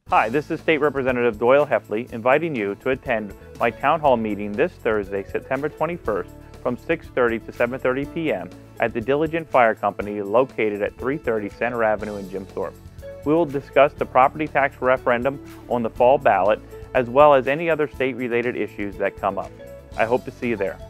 Hi, this is State Representative Doyle Heffley inviting you to attend my Town Hall meeting this Thursday, September 21st from 6:30 to 7:30 p.m. at the Diligent Fire Company located at 330 Center Avenue in Jim Thorpe. We will discuss the property tax referendum on the fall ballot as well as any other state-related issues that come up. I hope to see you there.